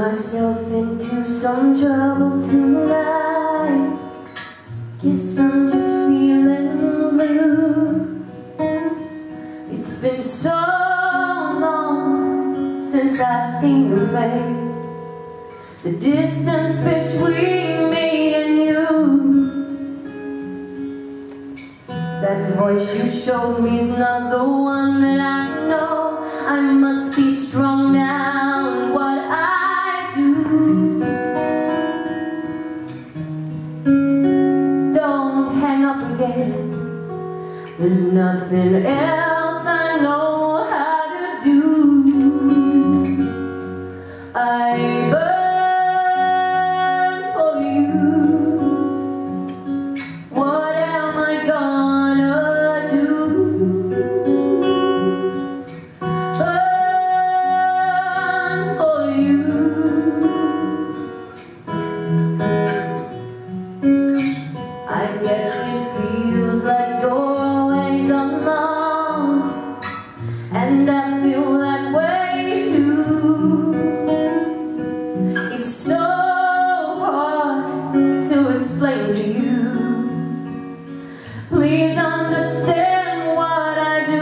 myself into some trouble tonight. Guess I'm just feeling blue. It's been so long since I've seen your face. The distance between me and you, that voice you showed me's not the one that I know. I must be strong now in what I do. Don't hang up again. There's nothing else I know how to do. I burn for you. What am I gonna do? Burn for you. I guess it feels like you're always alone, and I feel that way too. It's so hard to explain to you. Please understand what I do.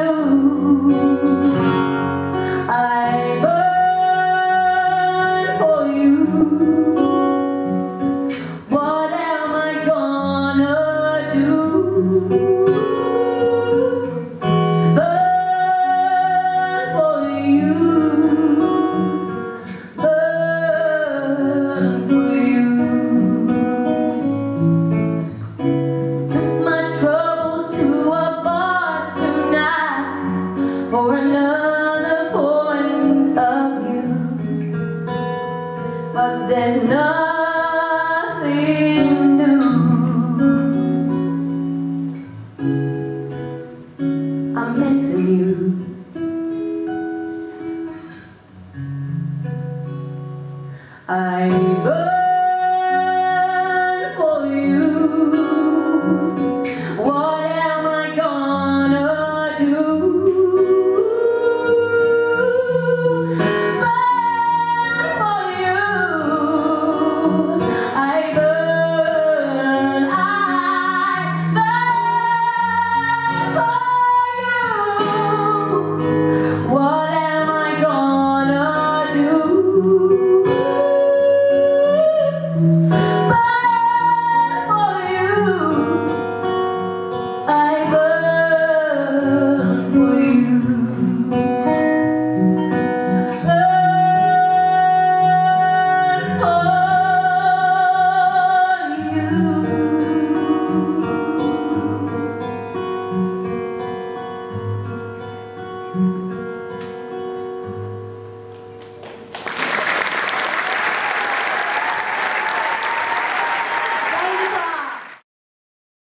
I burn for you. What am I gonna do? Burn for you. Burn for you. Took my trouble to a bar tonight for another point of view, but there's nothing new. I'm missing you.